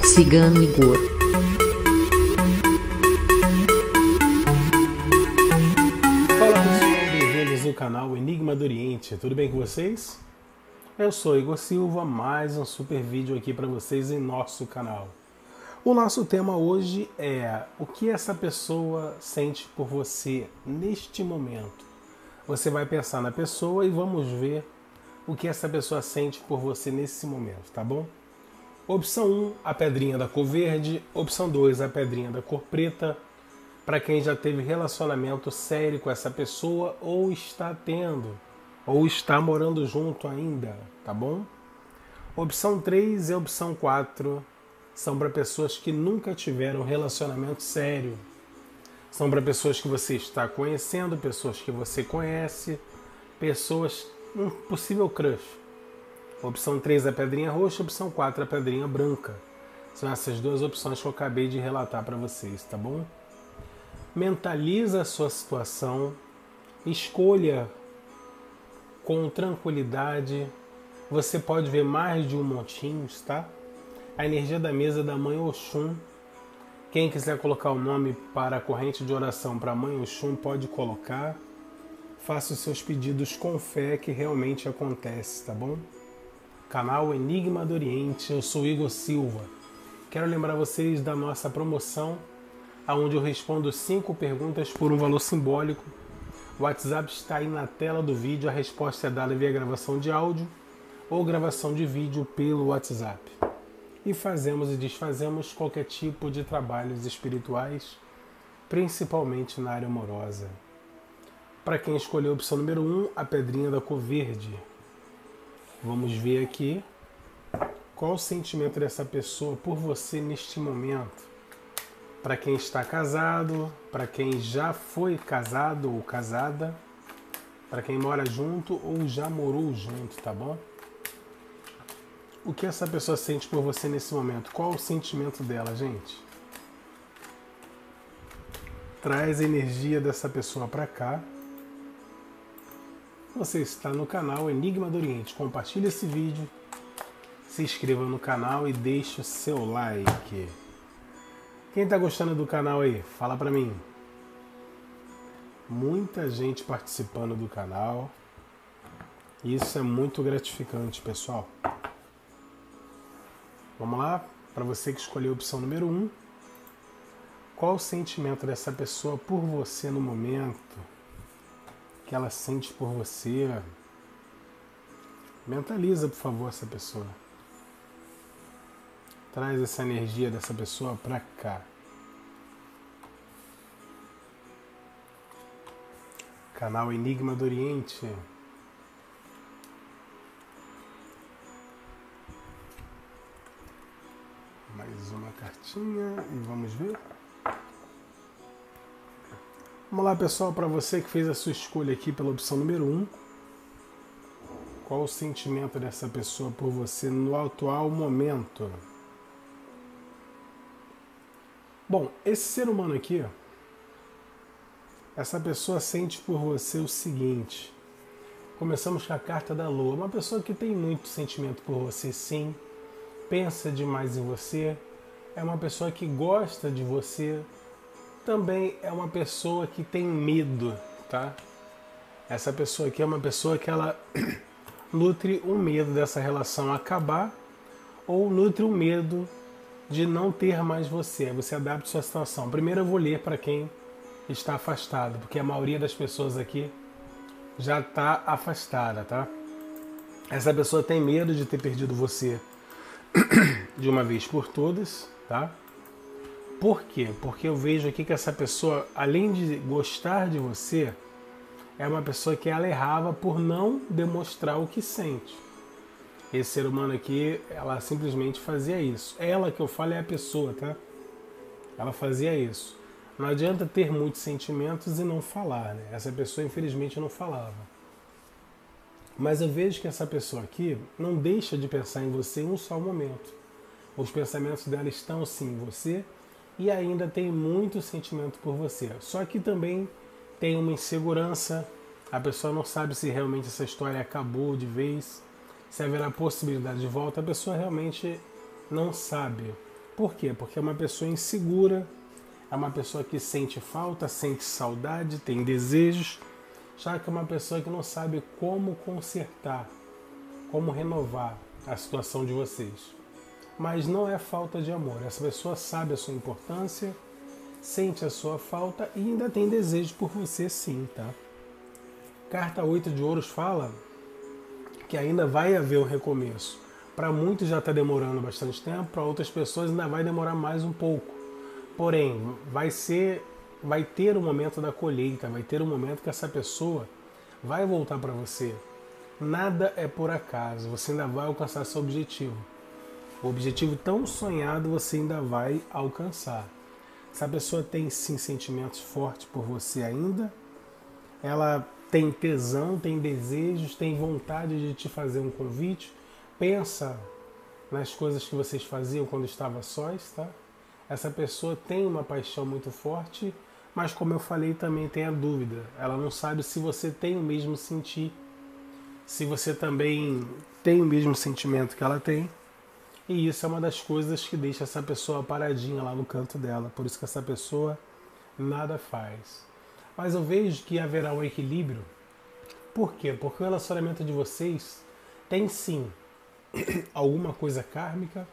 Cigano Igor. Fala pessoal, bem-vindos no canal Enigma do Oriente, tudo bem com vocês? Eu sou Igor Silva, mais um super vídeo aqui para vocês em nosso canal. O nosso tema hoje é o que essa pessoa sente por você neste momento. Você vai pensar na pessoa e vamos ver o que essa pessoa sente por você nesse momento, tá bom? Opção 1, a pedrinha da cor verde. Opção 2, a pedrinha da cor preta. Para quem já teve relacionamento sério com essa pessoa ou está tendo, ou está morando junto ainda, tá bom? Opção 3 e opção 4 são para pessoas que nunca tiveram relacionamento sério. São para pessoas que você está conhecendo, pessoas que você conhece, pessoas, um possível crush. Opção 3 a pedrinha roxa, opção 4 a pedrinha branca. São essas duas opções que eu acabei de relatar para vocês, tá bom? Mentaliza a sua situação, escolha com tranquilidade. Você pode ver mais de um montinho, tá? A energia da mesa da Mãe Oxum. Quem quiser colocar o nome para a corrente de oração para a Mãe Oxum, pode colocar. Faça os seus pedidos com fé que realmente acontece, tá bom? Canal Enigma do Oriente, eu sou Igor Silva. Quero lembrar vocês da nossa promoção, onde eu respondo 5 perguntas por um valor simbólico. O WhatsApp está aí na tela do vídeo, a resposta é dada via gravação de áudio ou gravação de vídeo pelo WhatsApp. E fazemos e desfazemos qualquer tipo de trabalhos espirituais, principalmente na área amorosa. Para quem escolheu a opção número 1, a pedrinha da cor verde. Vamos ver aqui qual o sentimento dessa pessoa por você neste momento. Para quem está casado, para quem já foi casado ou casada, para quem mora junto ou já morou junto, tá bom? O que essa pessoa sente por você nesse momento? Qual o sentimento dela, gente? Traz a energia dessa pessoa para cá. Você está no canal Enigma do Oriente. Compartilhe esse vídeo, se inscreva no canal e deixe o seu like. Quem está gostando do canal aí? Fala para mim. Muita gente participando do canal. Isso é muito gratificante, pessoal. Vamos lá? Para você que escolheu a opção número 1. Qual o sentimento dessa pessoa por você no momento? Que ela sente por você? Mentaliza, por favor, essa pessoa. Traz essa energia dessa pessoa pra cá. Canal Enigma do Oriente. Mais uma cartinha e vamos ver. Vamos lá, pessoal, para você que fez a sua escolha aqui pela opção número 1. Qual o sentimento dessa pessoa por você no atual momento? Bom, esse ser humano aqui, essa pessoa sente por você o seguinte. Começamos com a carta da Lua. Uma pessoa que tem muito sentimento por você, sim. Pensa demais em você. É uma pessoa que gosta de você. Também é uma pessoa que tem medo, tá? Essa pessoa aqui é uma pessoa que ela nutre um medo dessa relação acabar ou nutre um medo de não ter mais você. Você adapta a sua situação. Primeiro eu vou ler para quem está afastado, porque a maioria das pessoas aqui já está afastada, tá? Essa pessoa tem medo de ter perdido você de uma vez por todas, tá? Por quê? Porque eu vejo aqui que essa pessoa, além de gostar de você, é uma pessoa que ela errava por não demonstrar o que sente. Esse ser humano aqui, ela simplesmente fazia isso. Ela que eu falo é a pessoa, tá? Ela fazia isso. Não adianta ter muitos sentimentos e não falar, né? Essa pessoa, infelizmente, não falava. Mas eu vejo que essa pessoa aqui não deixa de pensar em você em um só momento. Os pensamentos dela estão, sim, em você e ainda tem muito sentimento por você. Só que também tem uma insegurança. A pessoa não sabe se realmente essa história acabou de vez, se haverá possibilidade de volta. A pessoa realmente não sabe. Por quê? Porque é uma pessoa insegura, é uma pessoa que sente falta, sente saudade, tem desejos, já que é uma pessoa que não sabe como consertar, como renovar a situação de vocês. Mas não é falta de amor, essa pessoa sabe a sua importância, sente a sua falta e ainda tem desejo por você sim, tá? Carta 8 de Ouros fala que ainda vai haver um recomeço. Para muitos já está demorando bastante tempo, para outras pessoas ainda vai demorar mais um pouco. Porém, vai ter um momento da colheita, vai ter um momento que essa pessoa vai voltar para você. Nada é por acaso, você ainda vai alcançar seu objetivo. O objetivo tão sonhado você ainda vai alcançar. Essa pessoa tem sim sentimentos fortes por você ainda, ela tem tesão, tem desejos, tem vontade de te fazer um convite, pensa nas coisas que vocês faziam quando estavam sós, tá? Essa pessoa tem uma paixão muito forte, mas como eu falei também tem a dúvida, ela não sabe se você tem o mesmo sentir, se você também tem o mesmo sentimento que ela tem. E isso é uma das coisas que deixa essa pessoa paradinha lá no canto dela. Por isso que essa pessoa nada faz. Mas eu vejo que haverá um equilíbrio. Por quê? Porque o relacionamento de vocês tem sim alguma coisa kármica.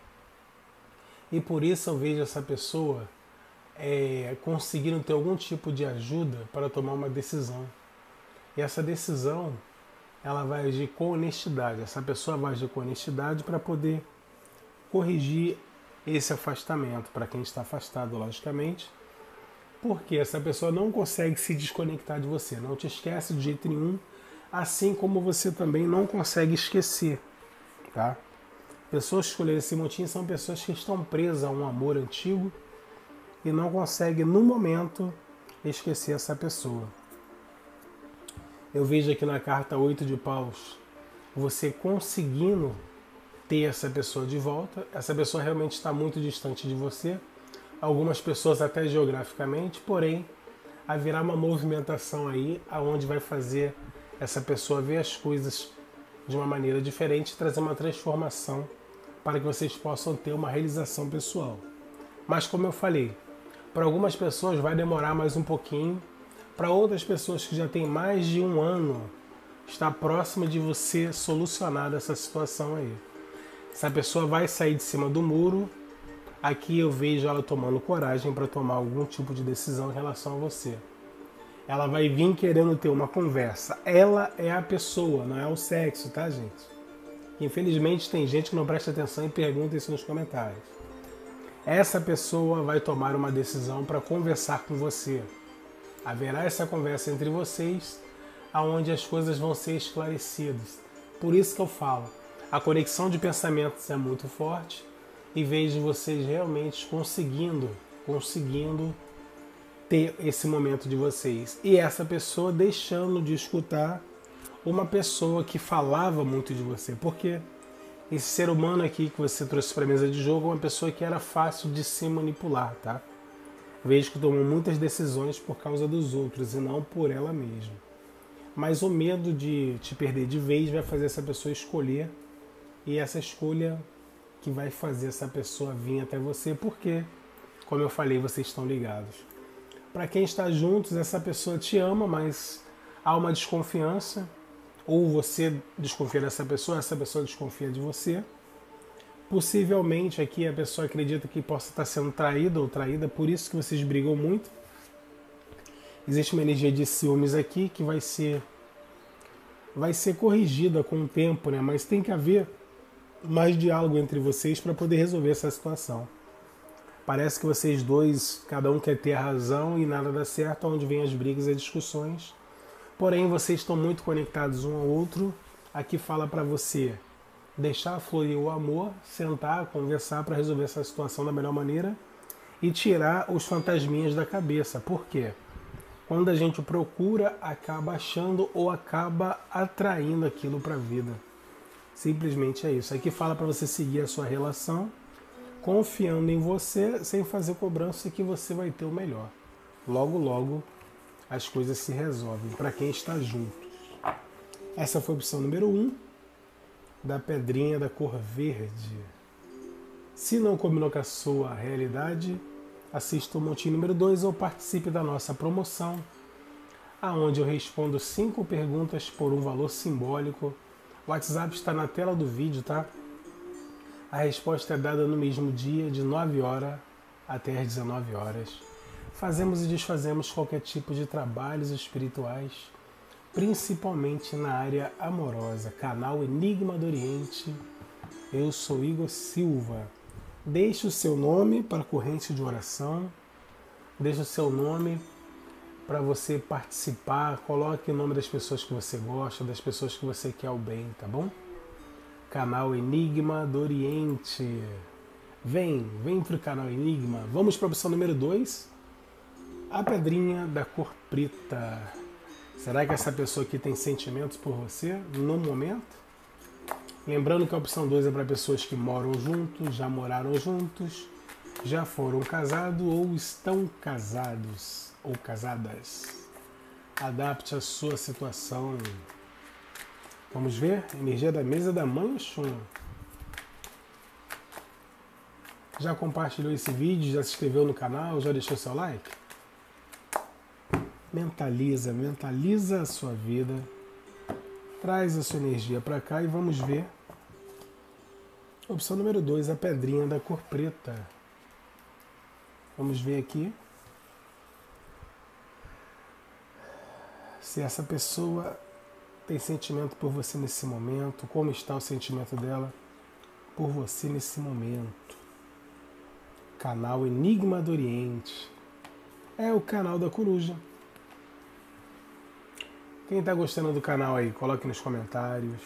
E por isso eu vejo essa pessoa conseguindo ter algum tipo de ajuda para tomar uma decisão. E essa decisão, ela vai agir com honestidade. Essa pessoa vai agir com honestidade para poder corrigir esse afastamento, para quem está afastado, logicamente, porque essa pessoa não consegue se desconectar de você, não te esquece de jeito nenhum, assim como você também não consegue esquecer, tá? Pessoas que escolheram esse motim são pessoas que estão presas a um amor antigo e não conseguem, no momento, esquecer essa pessoa. Eu vejo aqui na carta 8 de Paus, você conseguindo ter essa pessoa de volta. Essa pessoa realmente está muito distante de você, algumas pessoas até geograficamente, porém haverá uma movimentação aí aonde vai fazer essa pessoa ver as coisas de uma maneira diferente e trazer uma transformação para que vocês possam ter uma realização pessoal. Mas como eu falei, para algumas pessoas vai demorar mais um pouquinho, para outras pessoas que já têm mais de um ano, está próximo de você solucionar essa situação aí. Essa pessoa vai sair de cima do muro. Aqui eu vejo ela tomando coragem para tomar algum tipo de decisão em relação a você. Ela vai vir querendo ter uma conversa. Ela é a pessoa, não é o sexo, tá, gente? Infelizmente tem gente que não presta atenção e pergunta isso nos comentários. Essa pessoa vai tomar uma decisão para conversar com você. Haverá essa conversa entre vocês, aonde as coisas vão ser esclarecidas. Por isso que eu falo, a conexão de pensamentos é muito forte e vejo vocês realmente conseguindo ter esse momento de vocês. E essa pessoa deixando de escutar uma pessoa que falava muito de você. Porque esse ser humano aqui que você trouxe para a mesa de jogo é uma pessoa que era fácil de se manipular, tá? Vejo que tomou muitas decisões por causa dos outros e não por ela mesma. Mas o medo de te perder de vez vai fazer essa pessoa escolher. E essa escolha que vai fazer essa pessoa vir até você, porque, como eu falei, vocês estão ligados. Para quem está juntos, essa pessoa te ama, mas há uma desconfiança, ou você desconfia dessa pessoa, essa pessoa desconfia de você. Possivelmente aqui a pessoa acredita que possa estar sendo traída ou traída, por isso que vocês brigam muito. Existe uma energia de ciúmes aqui que vai ser corrigida com o tempo, né? Mas tem que haver mais diálogo entre vocês para poder resolver essa situação. Parece que vocês dois, cada um quer ter a razão e nada dá certo, onde vem as brigas e as discussões. Porém, vocês estão muito conectados um ao outro. Aqui fala para você deixar fluir o amor, sentar, conversar para resolver essa situação da melhor maneira e tirar os fantasminhas da cabeça. Por quê? Quando a gente procura, acaba achando ou acaba atraindo aquilo para a vida. Simplesmente é isso. Aqui fala para você seguir a sua relação, confiando em você, sem fazer cobrança, que você vai ter o melhor. Logo, logo, as coisas se resolvem para quem está juntos. Essa foi a opção número 1, da pedrinha da cor verde. Se não combinou com a sua realidade, assista o montinho número 2 ou participe da nossa promoção, aonde eu respondo 5 perguntas por um valor simbólico. O WhatsApp está na tela do vídeo, tá? A resposta é dada no mesmo dia, de 9 horas até as 19 horas. Fazemos e desfazemos qualquer tipo de trabalhos espirituais, principalmente na área amorosa. Canal Enigma do Oriente. Eu sou Igor Silva. Deixe o seu nome para a corrente de oração. Deixe o seu nome para você participar. Coloque o nome das pessoas que você gosta, das pessoas que você quer o bem, tá bom? Canal Enigma do Oriente. Vem para o canal Enigma. Vamos para a opção número 2. A pedrinha da cor preta. Será que essa pessoa aqui tem sentimentos por você no momento? Lembrando que a opção 2 é para pessoas que moram juntos, já moraram juntos, já foram casados ou estão casados ou casadas. Adapte a sua situação. Vamos ver? Energia da mesa da Mãe Oxum. Já compartilhou esse vídeo? Já se inscreveu no canal? Já deixou seu like? Mentaliza a sua vida. Traz a sua energia para cá e vamos ver. Opção número 2, a pedrinha da cor preta. Vamos ver aqui se essa pessoa tem sentimento por você nesse momento, como está o sentimento dela por você nesse momento. Canal Enigma do Oriente. É o canal da coruja. Quem está gostando do canal aí, coloque nos comentários.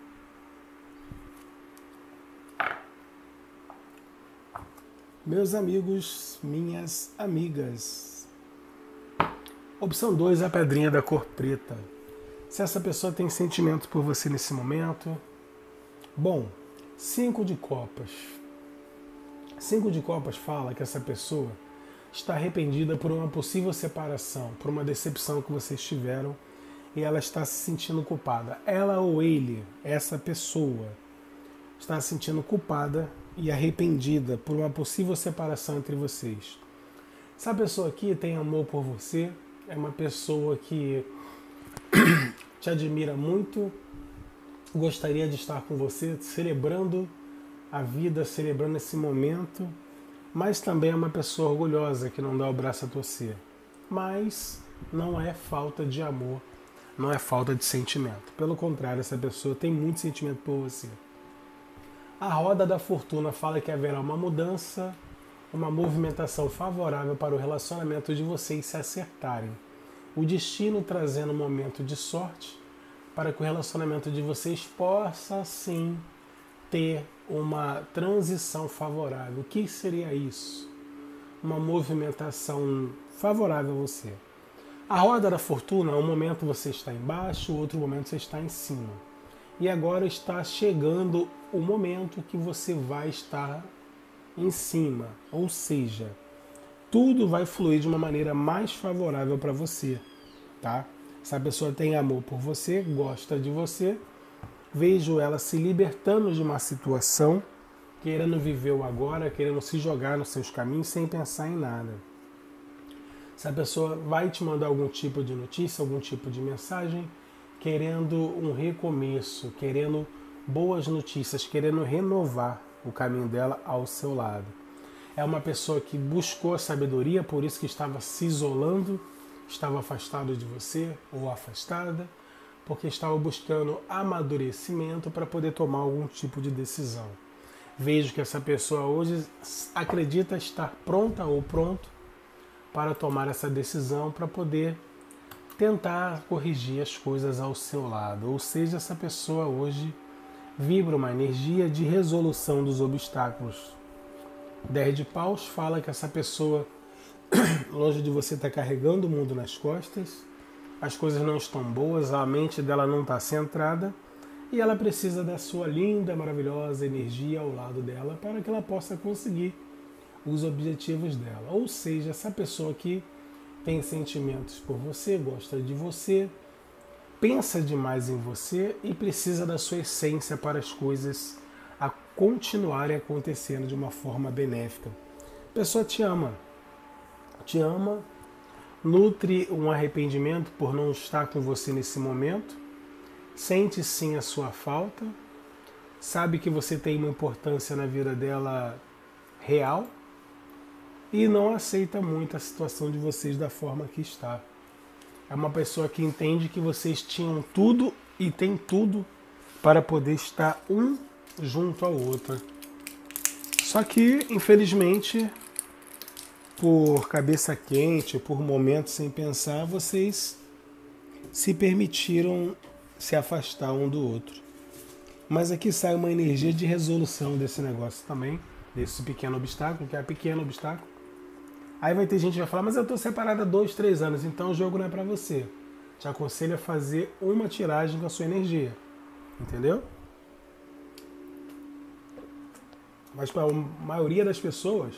Meus amigos, minhas amigas. Opção 2, a pedrinha da cor preta. Se essa pessoa tem sentimento por você nesse momento. Bom, 5 de copas. 5 de copas fala que essa pessoa está arrependida por uma possível separação, por uma decepção que vocês tiveram. E ela está se sentindo culpada. Ela ou ele, essa pessoa, está se sentindo culpada e arrependida por uma possível separação entre vocês. Essa pessoa aqui tem amor por você, é uma pessoa que te admira muito, gostaria de estar com você, celebrando a vida, celebrando esse momento, mas também é uma pessoa orgulhosa que não dá o braço a torcer. Mas não é falta de amor. Não é falta de sentimento. Pelo contrário, essa pessoa tem muito sentimento por você. A roda da fortuna fala que haverá uma mudança, uma movimentação favorável para o relacionamento de vocês se acertarem. O destino trazendo um momento de sorte para que o relacionamento de vocês possa, sim, ter uma transição favorável. O que seria isso? Uma movimentação favorável a você. A roda da fortuna, um momento você está embaixo, outro momento você está em cima. E agora está chegando o momento que você vai estar em cima. Ou seja, tudo vai fluir de uma maneira mais favorável para você. Tá? Se a pessoa tem amor por você, gosta de você, vejo ela se libertando de uma situação, querendo viver o agora, querendo se jogar nos seus caminhos sem pensar em nada. Se a pessoa vai te mandar algum tipo de notícia, algum tipo de mensagem, querendo um recomeço, querendo boas notícias, querendo renovar o caminho dela ao seu lado. É uma pessoa que buscou a sabedoria, por isso que estava se isolando, estava afastado de você ou afastada, porque estava buscando amadurecimento para poder tomar algum tipo de decisão. Vejo que essa pessoa hoje acredita estar pronta ou pronto para tomar essa decisão, para poder tentar corrigir as coisas ao seu lado. Ou seja, essa pessoa hoje vibra uma energia de resolução dos obstáculos. 10 de paus fala que essa pessoa, longe de você, está carregando o mundo nas costas, as coisas não estão boas, a mente dela não está centrada e ela precisa da sua linda, maravilhosa energia ao lado dela para que ela possa conseguir os objetivos dela. Ou seja, essa pessoa aqui tem sentimentos por você, gosta de você, pensa demais em você e precisa da sua essência para as coisas continuarem acontecendo de uma forma benéfica. A pessoa te ama, nutre um arrependimento por não estar com você nesse momento, sente sim a sua falta, sabe que você tem uma importância na vida dela real e não aceita muito a situação de vocês da forma que está. É uma pessoa que entende que vocês tinham tudo e tem tudo para poder estar um junto ao outro. Só que, infelizmente, por cabeça quente, por momentos sem pensar, vocês se permitiram se afastar um do outro. Mas aqui sai uma energia de resolução desse negócio também, desse pequeno obstáculo, que é pequeno obstáculo. Aí vai ter gente que vai falar, mas eu estou separada há 2, 3 anos, então o jogo não é para você. Te aconselho a fazer uma tiragem com a sua energia. Entendeu? Mas para a maioria das pessoas,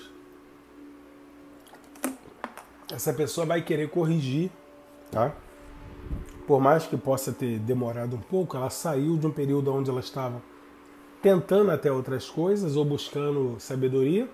essa pessoa vai querer corrigir, tá? Por mais que possa ter demorado um pouco, ela saiu de um período onde ela estava tentando até outras coisas ou buscando sabedoria.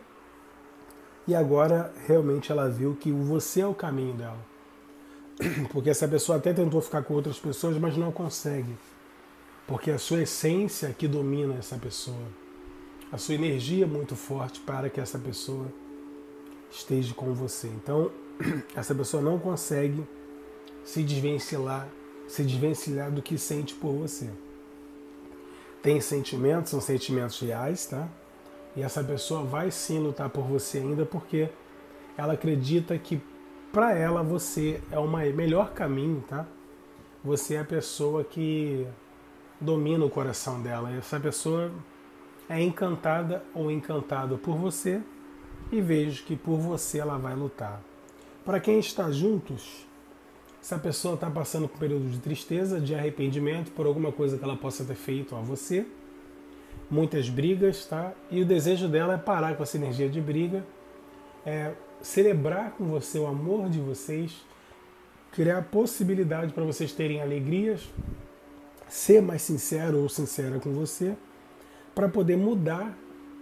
E agora realmente ela viu que você é o caminho dela. Porque essa pessoa até tentou ficar com outras pessoas, mas não consegue. Porque a sua essência que domina essa pessoa. A sua energia é muito forte para que essa pessoa esteja com você. Então, essa pessoa não consegue se desvencilhar do que sente por você. Tem sentimentos, são sentimentos reais, tá? E essa pessoa vai sim lutar por você ainda porque ela acredita que para ela você é o melhor caminho, tá? Você é a pessoa que domina o coração dela. E essa pessoa é encantada ou encantado por você e vejo que por você ela vai lutar. Para quem está juntos, essa pessoa está passando por um período de tristeza, de arrependimento por alguma coisa que ela possa ter feito a você. Muitas brigas, tá? E o desejo dela é parar com essa energia de briga, celebrar com você o amor de vocês, criar possibilidade para vocês terem alegrias, ser mais sincero ou sincera com você, para poder mudar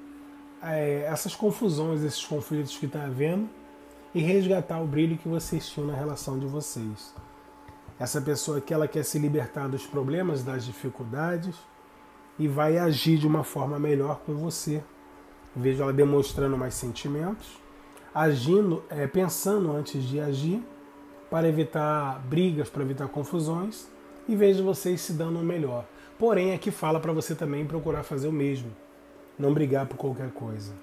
essas confusões, esses conflitos que está havendo e resgatar o brilho que vocês tinham na relação de vocês. Essa pessoa que ela quer se libertar dos problemas, das dificuldades, e vai agir de uma forma melhor com você. Vejo ela demonstrando mais sentimentos, agindo, pensando antes de agir, para evitar brigas, para evitar confusões, e vejo vocês se dando o melhor. Porém, aqui fala para você também procurar fazer o mesmo, não brigar por qualquer coisa.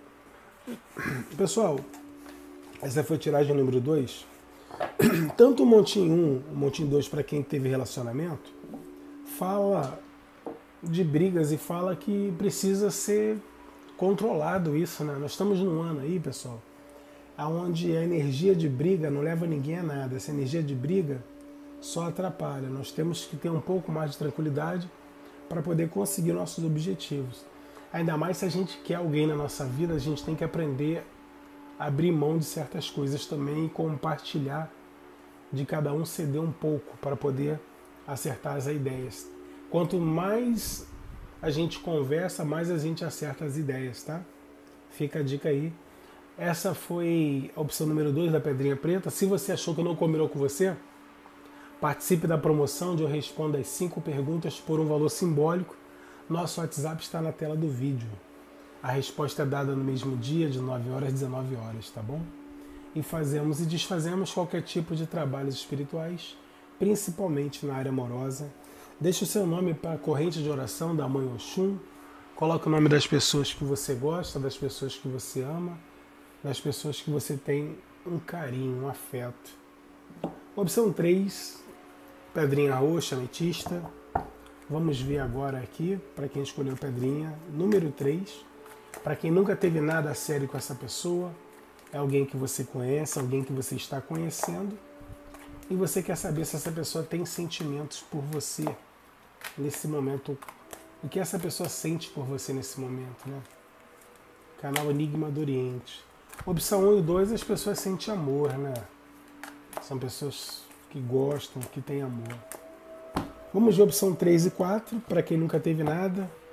Pessoal, essa foi a tiragem número 2. Tanto o montinho 1, o montinho 2 para quem teve relacionamento, fala de brigas e fala que precisa ser controlado isso, né? Nós estamos num ano aí, pessoal, onde a energia de briga não leva ninguém a nada. Essa energia de briga só atrapalha. Nós temos que ter um pouco mais de tranquilidade para poder conseguir nossos objetivos. Ainda mais se a gente quer alguém na nossa vida, a gente tem que aprender a abrir mão de certas coisas também e compartilhar, de cada um ceder um pouco para poder acertar as ideias. Quanto mais a gente conversa, mais a gente acerta as ideias, tá? Fica a dica aí. Essa foi a opção número 2 da Pedrinha Preta. Se você achou que não combinou com você, participe da promoção onde eu respondo as 5 perguntas por um valor simbólico. Nosso WhatsApp está na tela do vídeo. A resposta é dada no mesmo dia, de 9 horas às 19 horas, tá bom? E fazemos e desfazemos qualquer tipo de trabalhos espirituais, principalmente na área amorosa. Deixe o seu nome para a corrente de oração da Mãe Oxum. Coloque o nome das pessoas que você gosta, das pessoas que você ama, das pessoas que você tem um carinho, um afeto. Opção 3, pedrinha roxa, ametista. Vamos ver agora aqui, para quem escolheu pedrinha, número 3. Para quem nunca teve nada a sério com essa pessoa, é alguém que você conhece, alguém que você está conhecendo, e você quer saber se essa pessoa tem sentimentos por você nesse momento. O que essa pessoa sente por você nesse momento, né? Canal Enigma do Oriente. Opção 1 e 2, as pessoas sentem amor, né? São pessoas que gostam, que têm amor. Vamos ver opção 3 e 4, para quem nunca teve nada.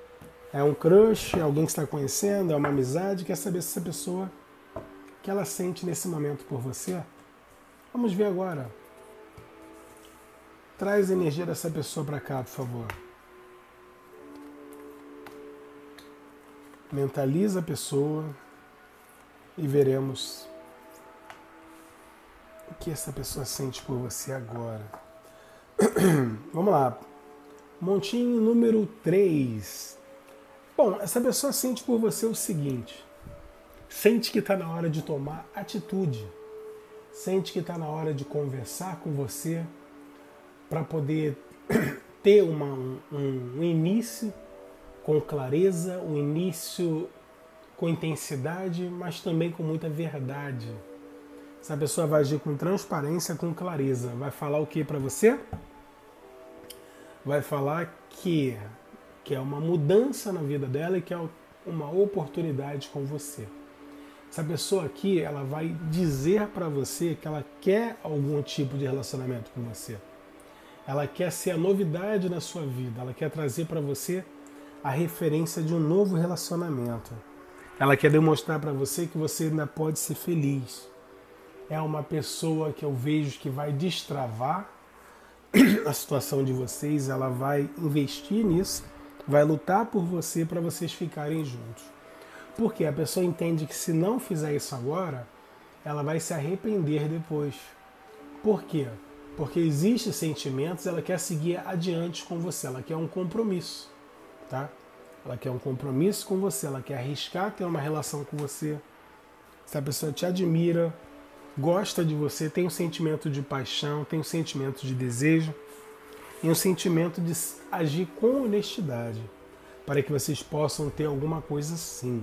É um crush, é alguém que está conhecendo, é uma amizade, quer saber se essa pessoa, o que ela sente nesse momento por você. Vamos ver agora. Traz a energia dessa pessoa para cá, por favor. Mentaliza a pessoa e veremos o que essa pessoa sente por você agora. Vamos lá. Montinho número 3. Bom, essa pessoa sente por você o seguinte. Sente que está na hora de tomar atitude. Sente que está na hora de conversar com você para poder ter um início com clareza, um início com intensidade, mas também com muita verdade. Essa pessoa vai agir com transparência, com clareza. Vai falar o que para você? Vai falar que é uma mudança na vida dela e que é uma oportunidade com você. Essa pessoa aqui, ela vai dizer para você que ela quer algum tipo de relacionamento com você. Ela quer ser a novidade na sua vida. Ela quer trazer para você a referência de um novo relacionamento. Ela quer demonstrar para você que você ainda pode ser feliz. É uma pessoa que eu vejo que vai destravar a situação de vocês. Ela vai investir nisso, vai lutar por você para vocês ficarem juntos. Porque a pessoa entende que se não fizer isso agora, ela vai se arrepender depois. Por quê? Porque existem sentimentos, ela quer seguir adiante com você, ela quer um compromisso, tá? Ela quer um compromisso com você, ela quer arriscar ter uma relação com você. Se a pessoa te admira, gosta de você, tem um sentimento de paixão, tem um sentimento de desejo e um sentimento de agir com honestidade, para que vocês possam ter alguma coisa assim.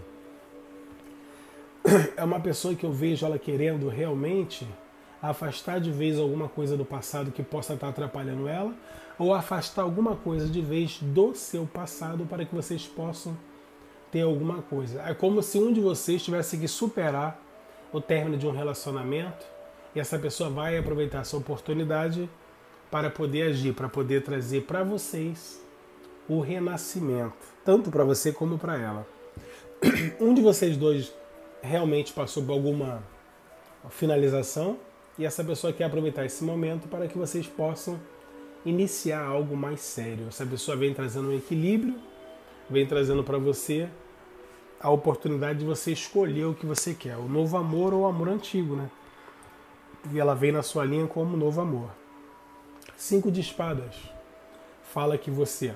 É uma pessoa que eu vejo ela querendo realmente afastar de vez alguma coisa do passado que possa estar atrapalhando ela, ou afastar alguma coisa de vez do seu passado para que vocês possam ter alguma coisa. É como se um de vocês tivesse que superar o término de um relacionamento e essa pessoa vai aproveitar essa oportunidade para poder agir, para poder trazer para vocês o renascimento, tanto para você como para ela. Um de vocês dois realmente passou por alguma finalização e essa pessoa quer aproveitar esse momento para que vocês possam iniciar algo mais sério. Essa pessoa vem trazendo um equilíbrio, vem trazendo para você a oportunidade de você escolher o que você quer, o novo amor ou o amor antigo, né? E ela vem na sua linha como novo amor. 5 de espadas. Fala que você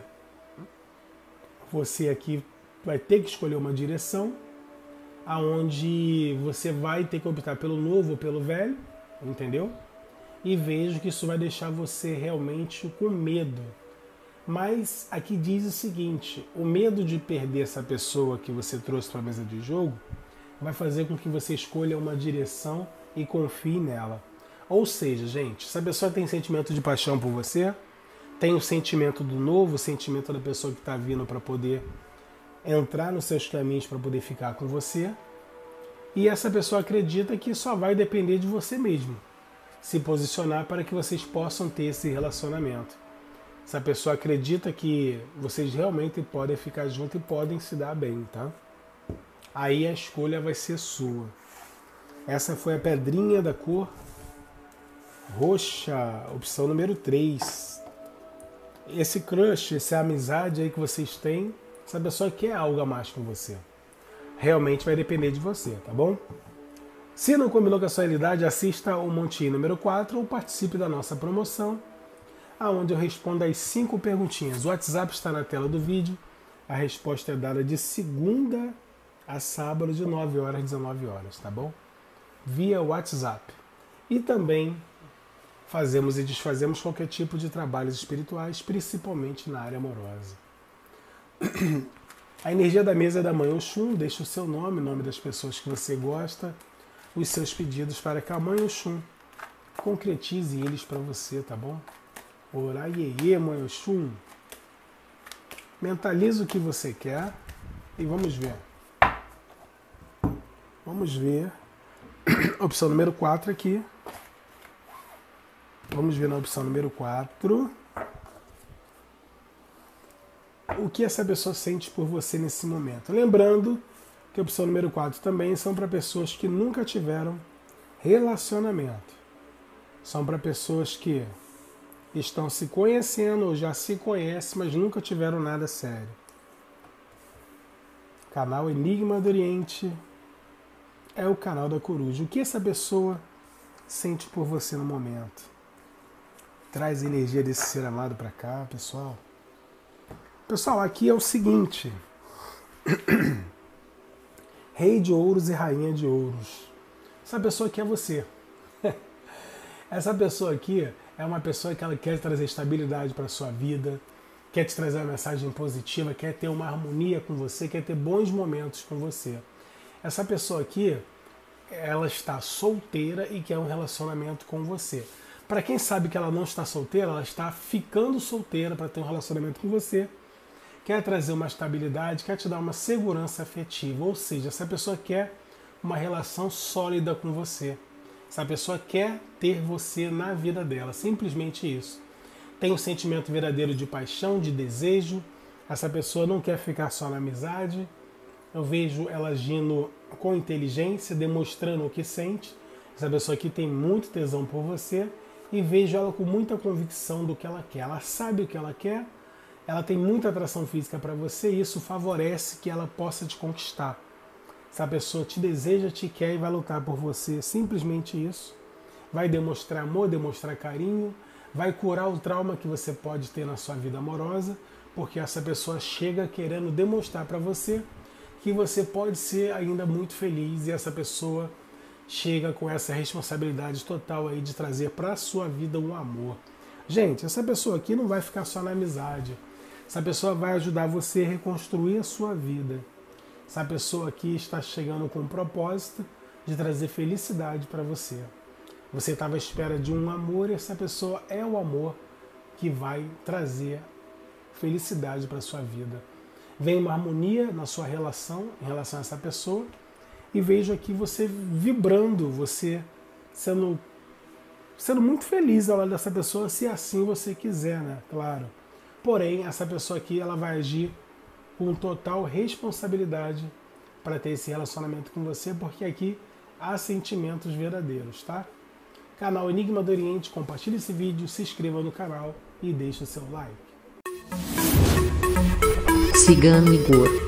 aqui vai ter que escolher uma direção aonde você vai ter que optar pelo novo ou pelo velho, entendeu? E vejo que isso vai deixar você realmente com medo. Mas aqui diz o seguinte, o medo de perder essa pessoa que você trouxe para a mesa de jogo vai fazer com que você escolha uma direção e confie nela. Ou seja, gente, se a pessoa tem sentimento de paixão por você, tem o sentimento do novo, o sentimento da pessoa que está vindo para poder entrar nos seus caminhos, para poder ficar com você, e essa pessoa acredita que só vai depender de você mesmo se posicionar para que vocês possam ter esse relacionamento. Essa pessoa acredita que vocês realmente podem ficar juntos e podem se dar bem, tá? Aí a escolha vai ser sua. Essa foi a pedrinha da cor roxa, opção número 3. Esse crush, essa amizade aí que vocês têm, essa pessoa quer algo a mais com você. Realmente vai depender de você, tá bom? Se não combinou com a sua realidade, assista o Montinho número 4 ou participe da nossa promoção, onde eu respondo as 5 perguntinhas. O WhatsApp está na tela do vídeo. A resposta é dada de segunda a sábado, de 9 horas às 19 horas, tá bom? Via WhatsApp. E também fazemos e desfazemos qualquer tipo de trabalhos espirituais, principalmente na área amorosa. A energia da mesa é da Mãe Oxum. Deixa o seu nome, o nome das pessoas que você gosta, os seus pedidos para que a Mãe Oxum concretize eles para você, tá bom? Oraiê, Mãe Oxum. Mentaliza o que você quer e vamos ver. Vamos ver. Opção número 4 aqui. Vamos ver na opção número 4. o que essa pessoa sente por você nesse momento. Lembrando que a opção número 4 também são para pessoas que nunca tiveram relacionamento. São para pessoas que estão se conhecendo ou já se conhecem, mas nunca tiveram nada sério. Canal Enigma do Oriente é o canal da coruja. O que essa pessoa sente por você no momento? Traz a energia desse ser amado para cá, pessoal. Pessoal, aqui é o seguinte. Rei de ouros e rainha de ouros. Essa pessoa aqui é você. Essa pessoa aqui é uma pessoa que ela quer trazer estabilidade para a sua vida, quer te trazer uma mensagem positiva, quer ter uma harmonia com você, quer ter bons momentos com você. Essa pessoa aqui, ela está solteira e quer um relacionamento com você. Para quem sabe que ela não está solteira, ela está ficando solteira para ter um relacionamento com você, quer trazer uma estabilidade, quer te dar uma segurança afetiva, ou seja, essa pessoa quer uma relação sólida com você. Essa pessoa quer ter você na vida dela, simplesmente isso. Tem um sentimento verdadeiro de paixão, de desejo. Essa pessoa não quer ficar só na amizade. Eu vejo ela agindo com inteligência, demonstrando o que sente. Essa pessoa aqui tem muito tesão por você e vejo ela com muita convicção do que ela quer. Ela sabe o que ela quer, ela tem muita atração física para você e isso favorece que ela possa te conquistar. Essa pessoa te deseja, te quer e vai lutar por você, simplesmente isso. Vai demonstrar amor, demonstrar carinho, vai curar o trauma que você pode ter na sua vida amorosa, porque essa pessoa chega querendo demonstrar para você que você pode ser ainda muito feliz e essa pessoa chega com essa responsabilidade total aí de trazer para a sua vida um amor. Gente, essa pessoa aqui não vai ficar só na amizade. Essa pessoa vai ajudar você a reconstruir a sua vida. Essa pessoa aqui está chegando com o propósito de trazer felicidade para você. Você estava à espera de um amor e essa pessoa é o amor que vai trazer felicidade para a sua vida. Vem uma harmonia na sua relação, em relação a essa pessoa, e vejo aqui você vibrando, você sendo muito feliz ao lado dessa pessoa, se assim você quiser, né? Claro. Porém, essa pessoa aqui ela vai agir com total responsabilidade para ter esse relacionamento com você, porque aqui há sentimentos verdadeiros, tá? Canal Enigma do Oriente, compartilhe esse vídeo, se inscreva no canal e deixe o seu like. Cigano Igor.